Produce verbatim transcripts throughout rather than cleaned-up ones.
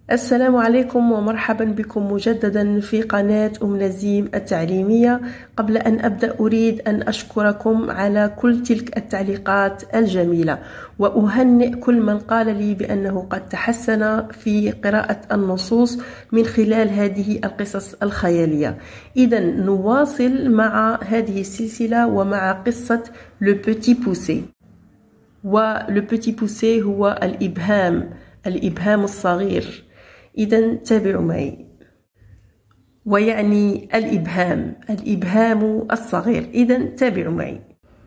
السلام عليكم ومرحبا بكم مجددا في قناة أم نزيم التعليمية. قبل أن أبدأ أريد أن أشكركم على كل تلك التعليقات الجميلة، وأهنئ كل من قال لي بأنه قد تحسن في قراءة النصوص من خلال هذه القصص الخيالية. إذا نواصل مع هذه السلسلة ومع قصة Le Petit Poucet. و Le Petit Poucet هو الإبهام الإبهام الصغير. إذا تابعوا معي. ويعني الإبهام الإبهام الصغير. إذا تابعوا معي.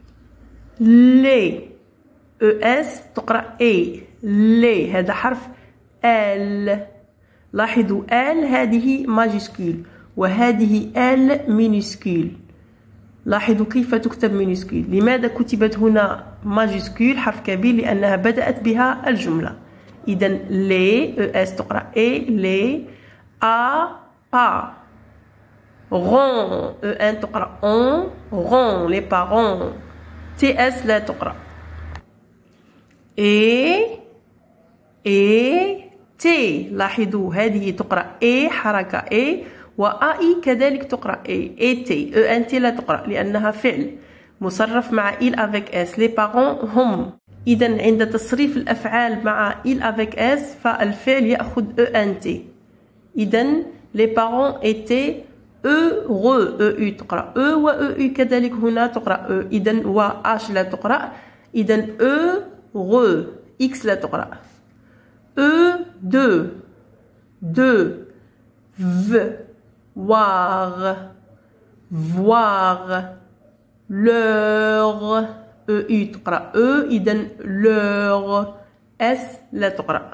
لي اس تقرأ اي. لي هذا حرف ال. لاحظوا ال هذه ماجيسكول وهذه ال مينيسكول. لاحظوا كيف تكتب مينيسكول. لماذا كتبت هنا ماجيسكول حرف كبير؟ لأنها بدأت بها الجملة. إذا لي اس تقرأ اي. لي ا با. غون ان تقرأ اون. غون لي بارون. تي اس لا تقرأ. اي اي تي. لاحظوا هذه تقرأ اي حركة اي، واي كذلك تقرأ اي. اي تي. او ان تي لا تقرأ لأنها فعل مصرف مع il avec s. لي بارون هم. إذا عند تصريف الأفعال مع il avec s فالفعل يأخذ ent. إذا les parents étaient heureux. eu تقرأ e و eu كذلك هنا تقرأ e. إذا و h لا تقرأ. إذا heureux. x لا تقرأ. e deux deux v voir voir leur e تقرأ e. إذا leur s لا تقرأ.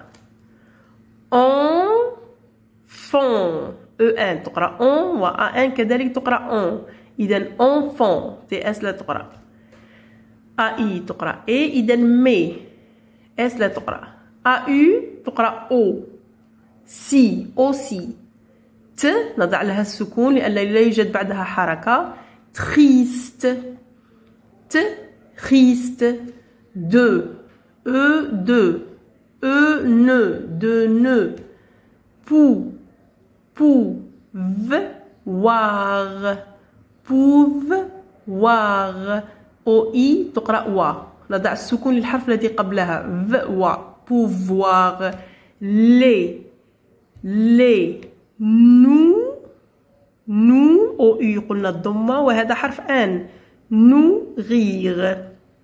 enfant en تقرأ on و an كذلك تقرأ on. إذا enfant t s لا تقرأ. ai تقرأ a. إذا mais s لا تقرأ. au تقرأ o. si aussi. ت نضع لها السكون لأن لا يوجد بعدها حركة. triste ت triste. de e de e ne de ne. pou pou v voir pouve voir. o i تقرأ و. نضع السكون للحرف الذي قبلها v و. pouvoir. les les nous nous او u قلنا الضمة وهذا حرف ان. nourrir.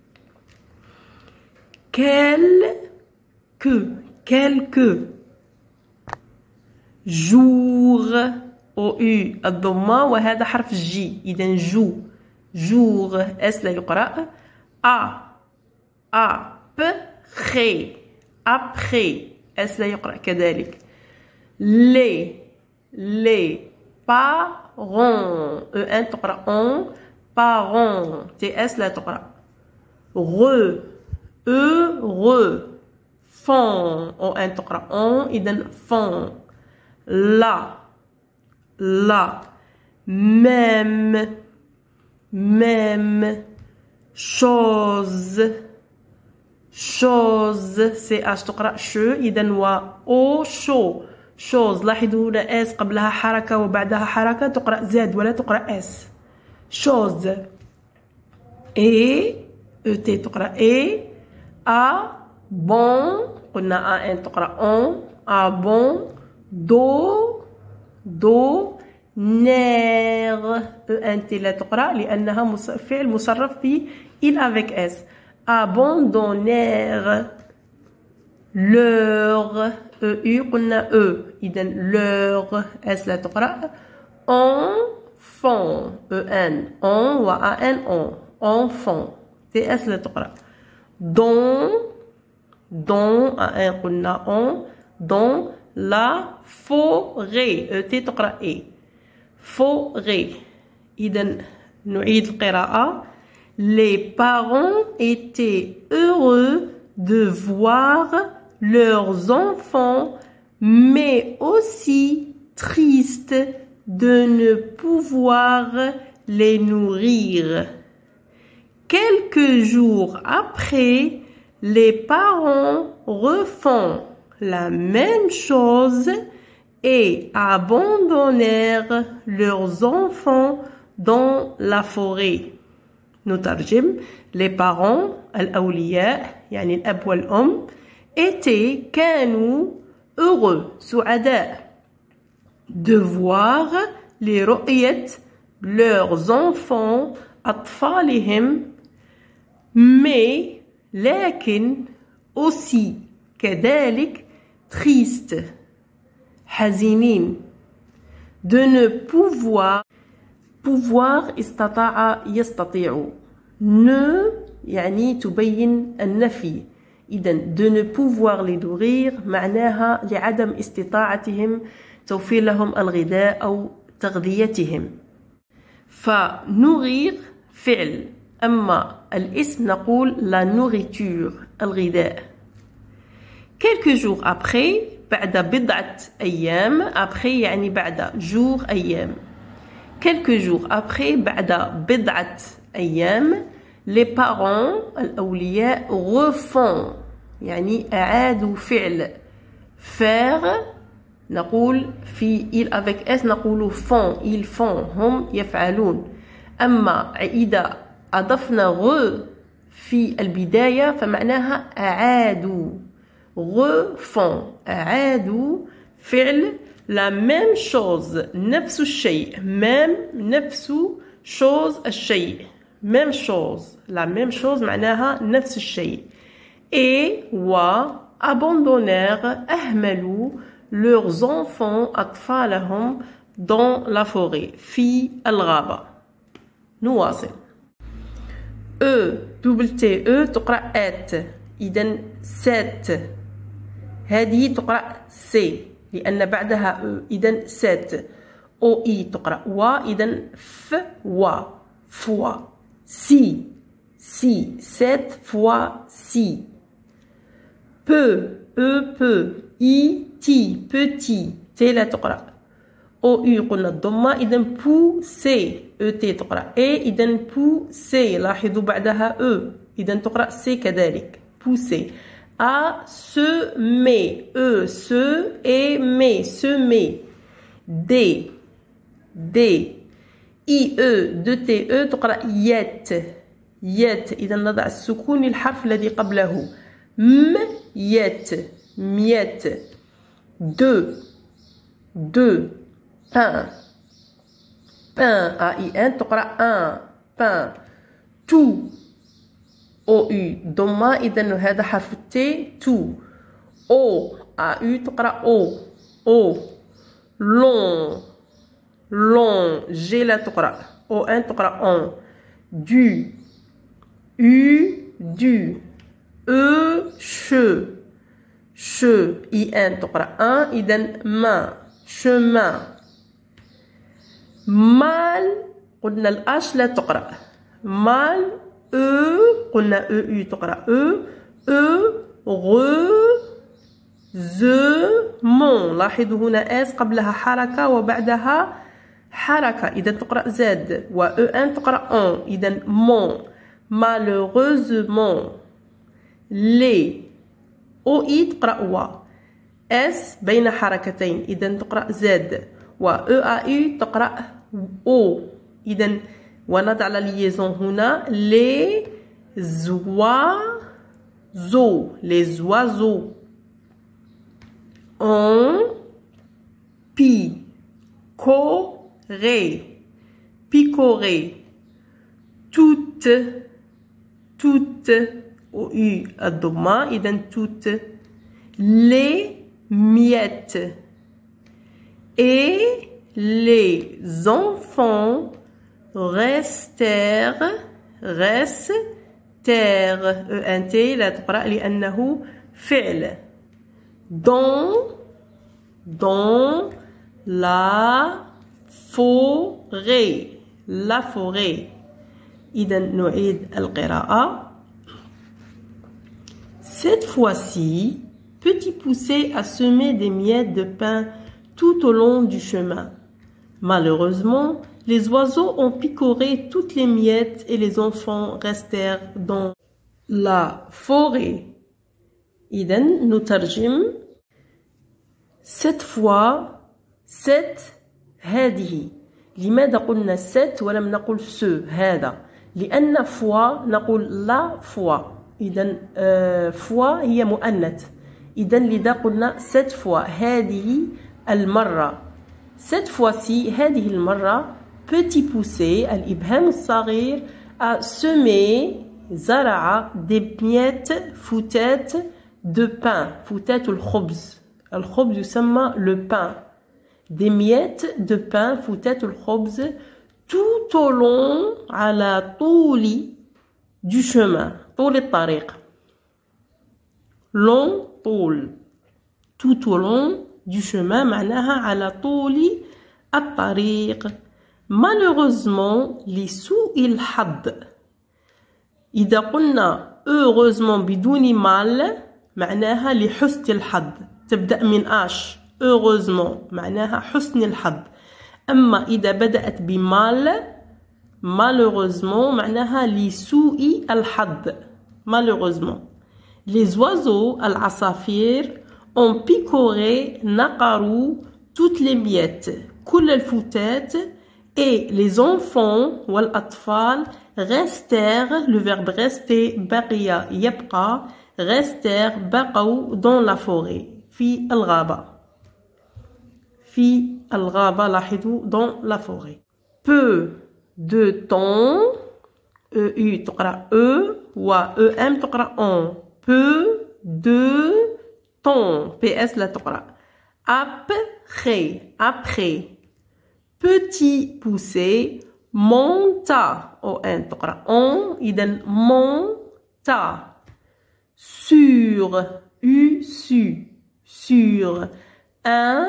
quelques quelques jour او u الضمة وهذا حرف جي. إذا جو jour اس لا يقرأ. a après après اس لا يقرأ كذلك. les les parents e ان تقرأ on. parents تي اس لا تقرأ. re heureux font o ان تقرأ on. إذا font. la la même même chose chose سي اش تقرأ ش. إذا و او شو chose. لاحظوا هنا اس قبلها حركة وبعدها حركة تقرأ زاد ولا تقرأ اس. chose. et e t تقرأ اي. a bon قلنا a ان تقرأ on. a bon. do do nerf e ان t لا تقرأ لأنها فعل مصرف في il avec s. abandonner. leur e u قلنا e. إذا leur s لا تقرأ. enfant e n on و a n on. enfant t s لا تقرأ. don don a n قلنا on. dans la forêt e t تقرأ e. forêt. إذا نعيد القراءة. les parents étaient heureux de voir leurs enfants, mais aussi tristes de ne pouvoir les nourrir. Quelques jours après, les parents refont la même chose et abandonnèrent leurs enfants dans la forêt. نترجم. Les parents الأولياء يعني الأب والأم étaient كانوا heureux سعداء de voir لرؤية leurs enfants أطفالهم mais لكن aussi كذلك triste حزينين de ne pouvoir pouvoir استطاع يستطيع ne يعني تبين النفي إذا de ne pouvoir les nourrir معناها لعدم استطاعتهم توفير لهم الغذاء أو تغذيتهم فنوغير فعل أما الاسم نقول la nourriture الغذاء. quelques jours après بعد بضعة أيام après يعني بعد jour أيام quelques jours après بعد بضعة أيام les parents الأولياء refont يعني أعادوا فعل faire نقول في il avec s نقول font ils font هم يفعلون أما إذا أضفنا غ في البداية فمعناها أعادوا refont أعادوا فعل la même chose نفس الشيء même نفس chose الشيء même chose la même chose معناها نفس الشيء et و abandonnèrent أهملوا leurs enfants أطفالهم dans la forêt في الغابة. نواصل. E double T E تقرأ at إذن set هذه تقرأ C لأن بعدها E إذن set O I تقرأ و إذن ف و fois si si sept fois si peu E peu I ti petit T لا تقرأ O U قلنا الضمة إذن pousser E T تقرأ A إذن pousser لاحظوا بعدها E إذن تقرأ C كذلك pousser A semer E se aimer semer D D I E de T E تقرأ يت يت إذا نضع السكون للحرف الذي قبله م يت ميت دو دو pain pain A I N تقرأ un pain tout O U ضمة إذا هذا حرف التي tout O A U تقرأ O O long long G لا تقرأ O N تقرأ on du U du E che che I N تقرأ un إذا main chemin mal قلنا الأش لا تقرأ mal E قلنا E U تقرأ E E heureusement لاحظوا هنا S قبلها حركة وبعدها حركة إذا تقرأ Z و E N تقرأ on إذا mon malheureusement les O I تقرأ و S بين حركتين إذا تقرأ Z و E A U تقرأ O إذا ونضع la liaison هنا les oiseaux les oiseaux ont picoré picoré toutes toutes au U الضمة إذا toutes les miettes et les enfants restèrent restèrent E N T لا تقرأ لأنه فعل dans dans la forêt la forêt إذا نعيد القراءة. Cette fois-ci, Petit Poucet a semé des miettes de pain tout au long du chemin. Malheureusement, les oiseaux ont picoré toutes les miettes et les enfants restèrent dans la forêt. إذن نترجم cette fois cette هذه. لماذا قلنا cette ولم نقل ce هذا؟ لأن fois نقول la fois. إذن euh, fois هي مؤنث. إذن لذا قلنا cette fois هذه المرة. cette fois-ci هذه المرة petit poussé الإبهام الصغير a semé زرع des miettes فتات de pain. فتات الخبز. الخبز يسمى le pain. des miettes de pain فتات الخبز tout au long على طول du chemin. طول الطريق. long طول. tout au long du chemin معناها على طول الطريق. malheureusement لسوء الحظ. إذا قلنا heureusement بدون mal معناها لحسن الحظ. تبدأ من اش. heureusement معناها حسن الحظ. أما إذا بدأت بمال malheureusement معناها لسوء الحظ. malheureusement. les oiseaux العصافير ont picoré نقروا toutes les miettes كل الفتات et les enfants والأطفال restèrent le verbe rester بقي يبقى restèrent بقوا dans la forêt في الغابة. في الغابة لاحظوا dans la forêt. peu de temps e u تقرأ e و e m تقرأ on. peu de temps ps لا تقرأ. après après petit poussé monta on تقرأ on. إذن monta sur u su sur un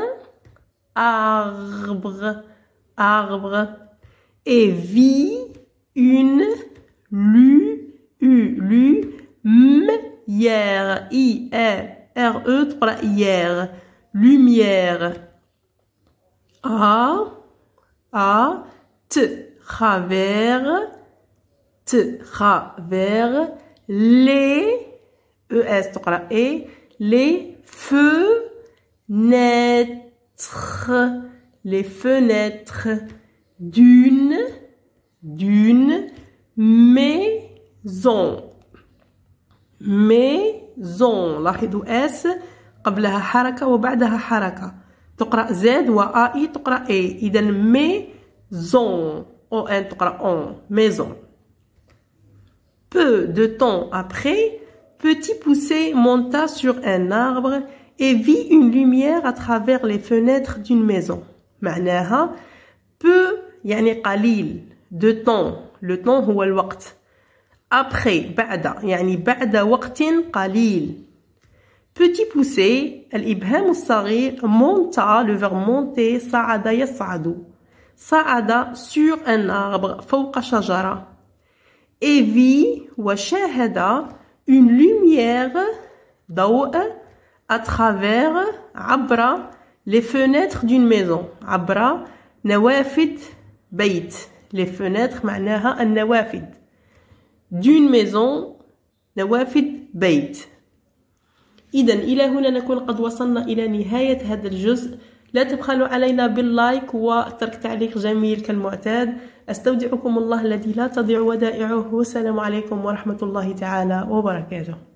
arbre arbre et vit une lu u lu hier i r e تقرأ hier lumière à à te travers te travers les es تقرأ et les fenêtres les fenêtres d'une d'une maison maison. لاحظوا اس قبلها حركة وبعدها حركة. تقرأ زد و اي تقرأ اي. إذا maison او ان تقرأ on maison. peu de temps après petit poussé monta sur un arbre et vit une lumière à travers les fenêtres d'une maison. معناها peu يعني قليل. de temps le temps هو الوقت. après بعد يعني بعد وقت قليل. petit poussé الإبهام الصغير monta le verbe monter صعد يصعد. صعد sur un arbre فوق شجرة. et vit وشاهد une lumière ضوء à travers عبر les fenêtres d'une maison. عبر نوافذ بيت. les fenêtres معناها النوافذ. d'une maison نوافذ بيت. إذن إلى هنا نكون قد وصلنا إلى نهاية هذا الجزء. لا تبخلوا علينا باللايك وترك تعليق جميل كالمعتاد. أستودعكم الله الذي لا تضيع ودائعه. والسلام عليكم ورحمة الله تعالى وبركاته.